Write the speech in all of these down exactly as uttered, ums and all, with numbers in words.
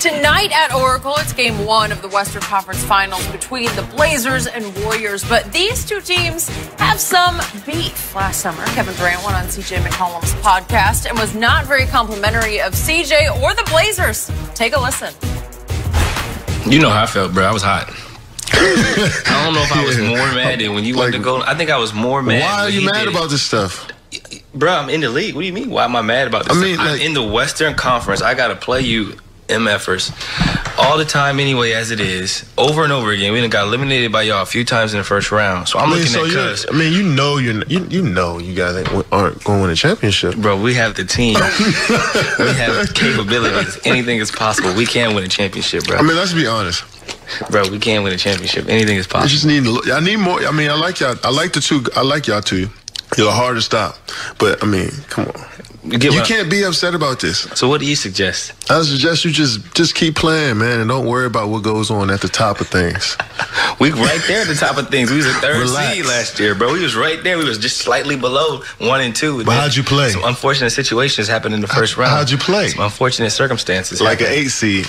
Tonight at Oracle, it's game one of the Western Conference Finals between the Blazers and Warriors. But these two teams have some beef. Last summer, Kevin Durant went on C J McCollum's podcast and was not very complimentary of C J or the Blazers. Take a listen. You know how I felt, bro. I was hot. I don't know if I was more mad than when you like, went to go. I think I was more mad. Why are you mad did. about this stuff? Bro, I'm in the league. What do you mean? Why am I mad about this? I mean, stuff? like, I'm in the Western Conference. I got to play you MFers all the time anyway, as it is, over and over again. We done got eliminated by y'all a few times in the first round. So I'm I mean, looking so at cuz. I mean, you know you're, you, you know you guys aren't going to win a championship. Bro, we have the team. We have capabilities. Anything is possible. We can win a championship, bro. I mean, let's be honest. Bro, we can win a championship. Anything is possible. I just need, I need more. I mean, I like y'all. I like the two. I like y'all two. You're hard to stop. But, I mean, come on. You, you can't be upset about this. So what do you suggest? I suggest you just just keep playing, man, and don't worry about what goes on at the top of things. We right there at the top of things. We was a third Relax. seed last year, bro. We was right there. We was just slightly below one and two. But how'd you play? Some unfortunate situations happened in the first round. How'd you play? Some unfortunate circumstances. Like happened. an eight seed.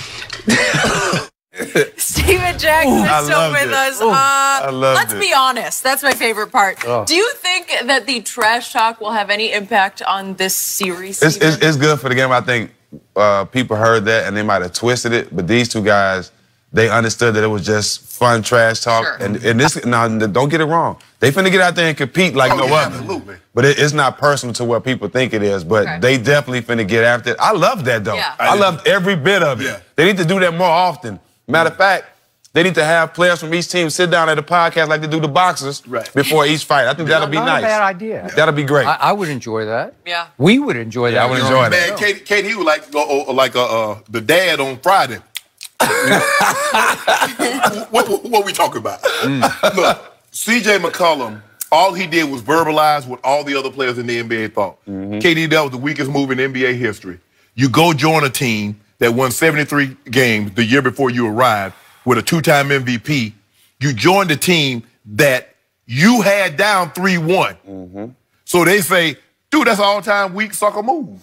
Steven Jackson Ooh, is still with it. us. Ooh, uh, I loved let's it. be honest. That's my favorite part. Oh. Do you think that the trash talk will have any impact on this series? It's, it's, Steven? it's good for the game. I think uh, people heard that and they might have twisted it, but these two guys, they understood that it was just fun trash talk. Sure. And, and this, now, don't get it wrong. They finna get out there and compete like Oh, no yeah, other. absolutely. But it, it's not personal to what people think it is, but Okay. they definitely finna get after it. I love that, though. Yeah. I loved every bit of it. Yeah. They need to do that more often. Matter of fact, they need to have players from each team sit down at a podcast like they do the boxers Right. before each fight. I think that'll be Not nice. a bad idea. That'll be great. I, I would enjoy that. Yeah. We would enjoy that. I would enjoy that. Man, Kate, Kate, he was like uh, uh, like uh, uh, the dad on Friday. what, what, what we talking about? Mm. Look, C J McCollum, all he did was verbalize what all the other players in the N B A thought. Mm-hmm. K D, that was the weakest move in N B A history. You go join a team that won seventy-three games the year before you arrived with a two-time M V P. You joined a team that you had down three one. Mm-hmm. So they say, dude, that's an all-time weak sucker move.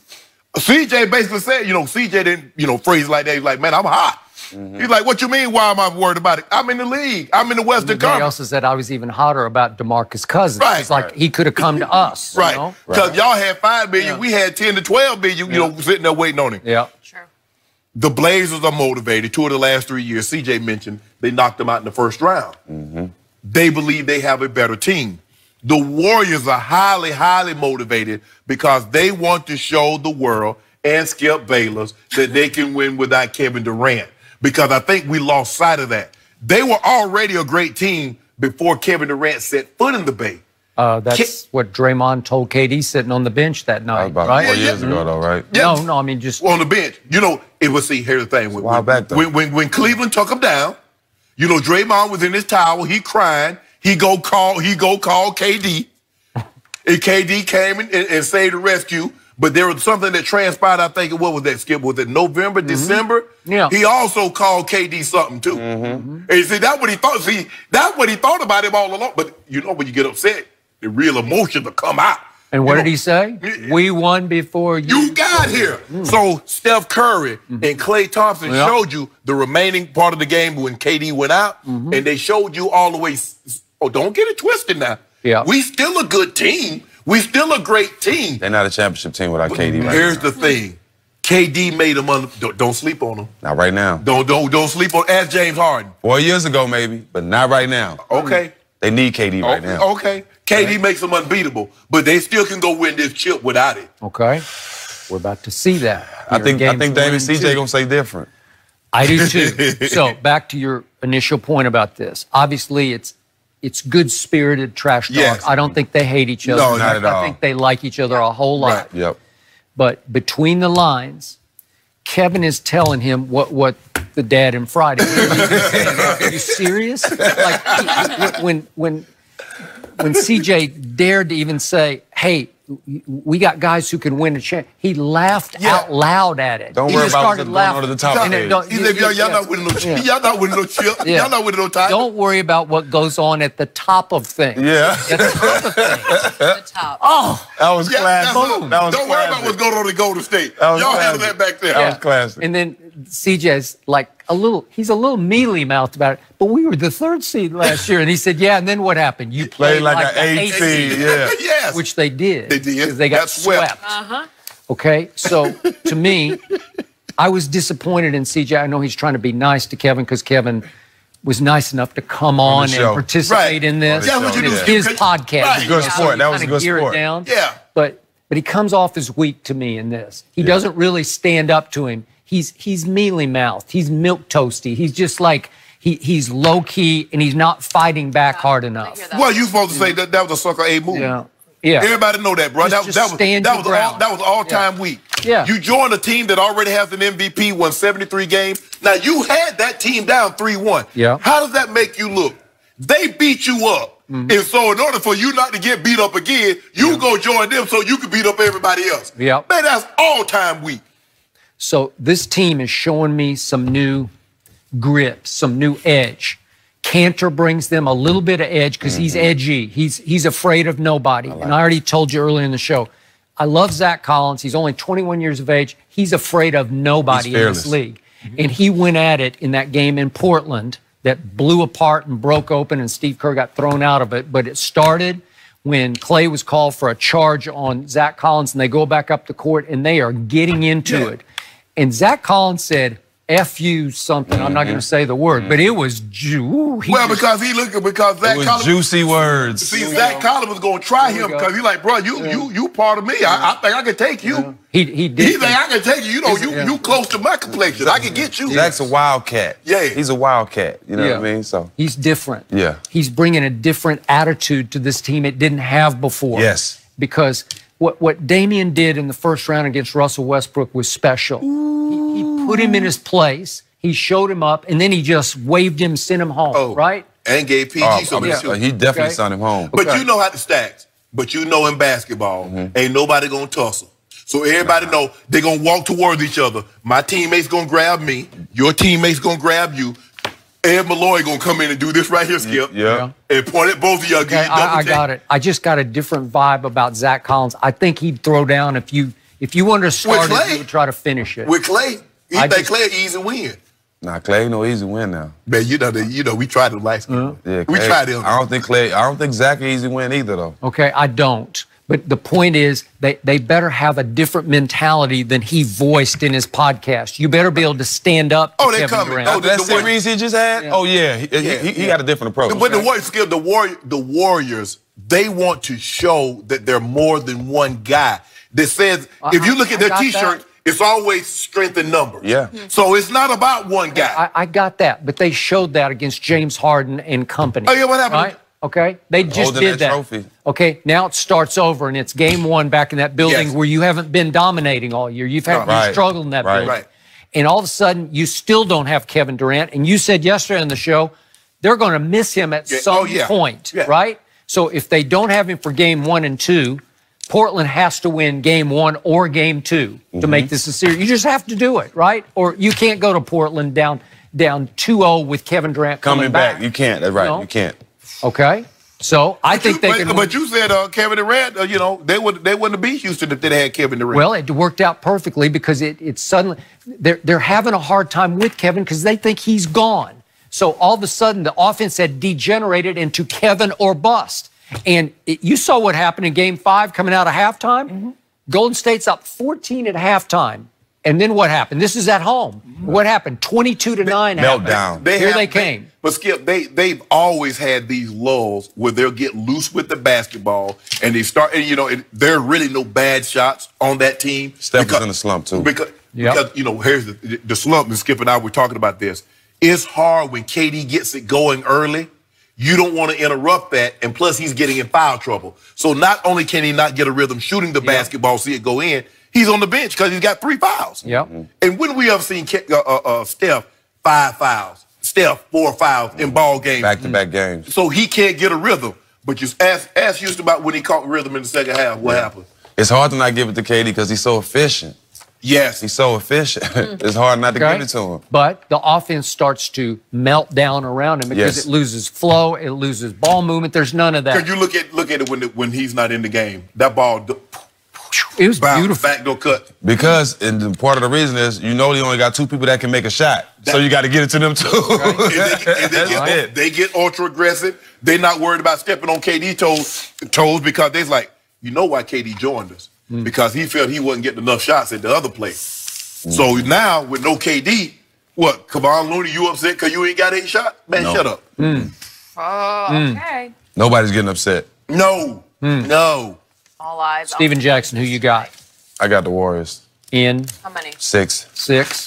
C J basically said, you know, C J didn't, you know, phrase like that. He's like, man, I'm hot. Mm-hmm. He's like, what you mean, why am I worried about it? I'm in the league. I'm in the Western Everybody Conference. else said I was even hotter about DeMarcus Cousins. Right. It's like he could have come to us. Right. You know? Because y'all had five million, Yeah. we had ten to twelve million, you Yeah. know, sitting there waiting on him. Yeah. Sure. The Blazers are motivated. Two of the last three years, C J mentioned, they knocked them out in the first round. Mm-hmm. They believe they have a better team. The Warriors are highly, highly motivated because they want to show the world and Skip Bayless that they can win without Kevin Durant. Because I think we lost sight of that. They were already a great team before Kevin Durant set foot in the Bay. Uh, that's what Draymond told K D sitting on the bench that That was night, about right? four Yeah, years yeah. ago, though, right? Yeah. No, no, I mean just On the bench. You know, it was, see, here's the thing. When, a while back, though. when, when, when Cleveland took him down, you know, Draymond was in his towel, he crying, he go call, he go call K D. And K D came in and, and saved the rescue. But there was something that transpired, I think, what was that, Skip? Was it November, December? Yeah. He also called K D something, too. And you see, that's what he thought. See, that's what he thought about him all along. But you know, when you get upset, the real emotions will come out. And what You did know, he say? Yeah. We won before you. You got here. So Steph Curry and Klay Thompson Yeah. showed you the remaining part of the game when K D went out, and they showed you all the way. Oh, don't get it twisted now. Yeah. We still a good team. We still a great team. They're not a championship team without K D right Here's now. the thing. K D made him un- don't, don't sleep on him. Not right now. Don't don't don't sleep on. Ask James Harden. Four years ago, maybe, but not right now. Okay. They need K D right okay. now. Okay. K D makes them unbeatable, but they still can go win this chip without it. Okay. We're about to see that. I Here in think I games think one David and C J two. gonna say different. I do too. So back to your initial point about this. Obviously, it's it's good-spirited trash talk. Yes. I don't think they hate each other. No, not at I all. think they like each other a whole lot. Right. Yep. But between the lines, Kevin is telling him what what the dad in Friday. Are you serious? Like he- when when when C J dared to even say, "Hey, we got guys who can win a champ," he laughed Yeah. out loud at it. Don't he worry just about started what's going laughing. on at the top And of it the don't- He said, y'all, y'all not winning no chip. Yeah. Y'all not winning no chip. Yeah. Y'all not winning no title. Don't worry about what goes on at the top of things. Yeah. At the top of things. The top. Oh, That was Yeah, classic. that's what- That was don't worry about classic. what's going on in Golden State. That was Y'all handle classic. that back there. That was classic. and then C J's like a little, he's a little mealy-mouthed about it, but we were the third seed last year. And he said, yeah, and then what happened? You played, played like, like an eight seed, yeah. Yes. Which they did. They did. Because they got Got swept. swept. Uh-huh. Okay, so to me, I was disappointed in C J. I know he's trying to be nice to Kevin because Kevin was nice enough to come on, on and participate right. in this. That's what you It's do. his podcast. Right. Good So sport. you That was a kinda good gear sport. It down. Yeah. But but he comes off as weak to me in this. He doesn't really stand up to him. He's he's mealy-mouthed. He's milk-toasty. He's just like he he's low-key and he's not fighting back Yeah, hard I enough. hear that. Well, you supposed to say that that was a sucker A move. Yeah. Yeah. Everybody know that, bro. Just- that, just that was stand that your was all ground. that was all time weak. Yeah. You joined a team that already has an M V P, won seventy-three games. Now you had that team down three one. Yeah. How does that make you look? They beat you up. Mm-hmm. And so in order for you not to get beat up again, you go join them so you can beat up everybody else. Yeah. Man, that's all time weak. So this team is showing me some new grip, some new edge. Cantor brings them a little bit of edge because he's edgy. He's he's afraid of nobody. And I already told you earlier in the show, I love Zach Collins. He's only twenty-one years of age. He's afraid of nobody He's in this fearless. league. And he went at it in that game in Portland that blew apart and broke open, and Steve Kerr got thrown out of it. But it started when Clay was called for a charge on Zach Collins, and they go back up the court, and they are getting into Yeah. it. And Zach Collins said, F you something. I'm not going to say the word, but it was ju- he Well, just- because he looked because Zach It was Collins. juicy words. See, Zach Collins was gonna try Here him we go. because he's like, bro, you you you part of me. I, I think I can take you. he he did. He's like, I can take you. You know, you Yeah. you close to my complexion. I can get you. Zach's a wildcat. Yeah. He's a wildcat. You know Yeah. what I mean? So, He's different. Yeah. He's bringing a different attitude to this team it didn't have before. Yes. Because what, what Damian did in the first round against Russell Westbrook was special. He, he put him in his place. He showed him up, and then he just waved him, sent him home, Oh, right? And gave P G oh, some yeah, of he definitely Okay. sent him home. But Okay. you know how to stacks. But you know in basketball, Mm-hmm. ain't nobody gonna tussle. So everybody know they're gonna walk towards each other. My teammate's gonna grab me. Your teammate's gonna grab you. Ed Malloy gonna come in and do this right here, Skip. Yeah. And point at both of y'all. Okay, I, I got it. I just got a different vibe about Zach Collins. I think he'd throw down if you if you wanted to start With it, Clay? you would try to finish it. With Clay, he I think just- Clay easy win. Nah, Clay no easy win now. Man, you know, the, you know, we tried to like Uh-huh. Yeah, we Clay- tried him. I don't think Clay. I don't think Zach an easy win either though. Okay, I don't. But the point is, they, they better have a different mentality than he voiced in his podcast. You better be able to stand up to Oh, they Kevin coming. Durant. Oh, the- That the series he just had. Oh yeah, he, he- Yeah, he, he yeah. got a different approach. But the Warriors, Skip, the Warrior, the Warriors, they want to show that they're more than one guy. That says, if you look I at their got T-shirt, that. it's always strength in numbers. Yeah. So it's not about one guy. I, I got that, but they showed that against James Harden and company. Oh, yeah, what happened? Right? Okay, they just Holding did that that. trophy. Okay, now it starts over, and it's game one back in that building Yes. where you haven't been dominating all year. You've had Right. you struggled in that Right. building, Right. and all of a sudden you still don't have Kevin Durant. And you said yesterday on the show they're going to miss him at Yeah. some Oh, yeah. point, Yeah. right? So if they don't have him for game one and two, Portland has to win game one or game two to make this a series. You just have to do it, right? Or you can't go to Portland down down two oh with Kevin Durant coming, coming back. You can't. That's right. No. You can't. Okay, so I But think you, they but, can. but win. you said uh, Kevin Durant, uh, you know, they would they wouldn't have beat Houston if they had Kevin Durant. Well, it worked out perfectly because it it suddenly they're they're having a hard time with Kevin because they think he's gone. So all of a sudden the offense had degenerated into Kevin or bust. And it, you saw what happened in Game Five coming out of halftime. Mm-hmm. Golden State's up fourteen at halftime, and then what happened? This is at home. What happened? Twenty-two to nine. Meltdown. happened. They Here have- they came. But Skip, they they've always had these lulls where they'll get loose with the basketball and they start. And you know, it, there are really no bad shots on that team. Steph was in a slump, too. Because, Yep. because you know, here's the, the slump. And Skip and I were talking about this. It's hard when K D gets it going early. You don't want to interrupt that, and plus he's getting in foul trouble. So not only can he not get a rhythm shooting the basketball, see it go in, he's on the bench because he's got three fouls. Yep. And when we ever seen Ke- uh, uh, uh, Steph five fouls, Steph four fouls in ball games, Back to back games. so he can't get a rhythm. But you ask ask Houston about when he caught rhythm in the second half. What happened? It's hard to not give it to K D because he's so efficient. Yes, He's so efficient. It's hard not to Okay? give it to him. But the offense starts to melt down around him because Yes. it loses flow, it loses ball movement. There's none of that. because you look at look at it when the, when he's not in the game. That ball, d- It was Bounce, beautiful. backdoor cut. Because, and the part of the reason is, you know, they only got two people that can make a shot, so you got to get it to them too. And they, and they, get, Right. they get ultra aggressive. They're not worried about stepping on K D toes, toes because they're like, you know why K D joined us? Mm. Because he felt he wasn't getting enough shots at the other place. Mm. So now with no K D, what? Kevon Looney, you upset because you ain't got eight shots? Man, No. shut up. Mm. Oh, okay. Nobody's getting upset. No, Mm. no. All eyes. Steven Jackson, who you got? I got the Warriors. In How many? Six. six.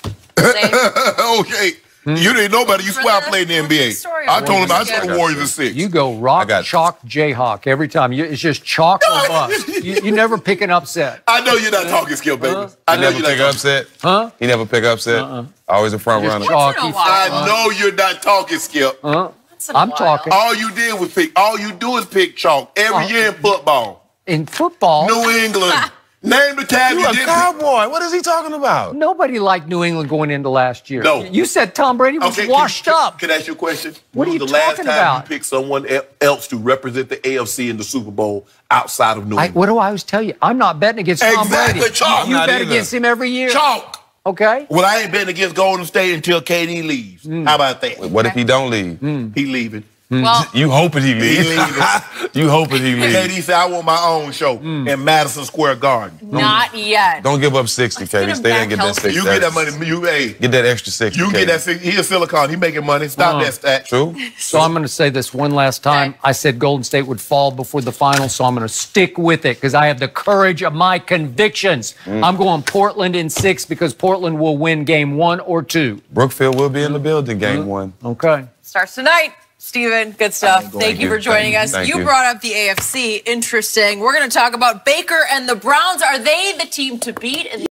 Same. Okay. You didn't know about it. You For swear I the- played in the N B A. story I of told him I Warriors, told yeah. the Warriors at six. You go rock, got- chalk, Jayhawk every time. You, it's just chalk or bust. You, you never pick an upset. I know you're not talking skill, baby. Uh, I He know never you're not pick talking. upset. Huh? He never pick upset. Uh-uh. Always a front Just runner. chalky. Once in a while. I know you're not talking, Skip. Uh, Once in a I'm while. talking. All you did was pick. All you do is pick chalk every Uh, year in football. In football, New England. Name the time You you a did. cowboy. What is he talking about? nobody liked New England going into last year. No. You said Tom Brady was Okay, washed can, up. Can I ask you a question? What when are was you the last talking time about? you picked someone el- else to represent the A F C in the Super Bowl outside of New I, England? what do I always tell you? I'm not betting against Tom Exactly, Brady. chalk. You I'm not bet either. against him every year. Chalk. Okay? Well, I ain't betting against Golden State until K D leaves. Mm. How about that? What if he don't leave? He leaving. Well, You hoping he He leave? leaving. You hoping he K leave? D said, I want my own show Mm. in Madison Square Garden. not yet. Don't give up sixty, Let's get K D. him Stay there back and get that healthy. sixty. You get that money. You, hey, Get that extra sixty. you can K get D. that. six- He a Silicon. He making money. Stop Uh-huh. that stat. True. So I'm going to say this one last time. Okay. I said Golden State would fall before the finals, so I'm going to stick with it because I have the courage of my convictions. I'm going Portland in six because Portland will win game one or two. Brookfield will be in the building game one. Okay. Starts tonight. Steven, good stuff. Thank you for joining us. Thank You you. brought up the A F C. Interesting. We're going to talk about Baker and the Browns. Are they the team to beat in the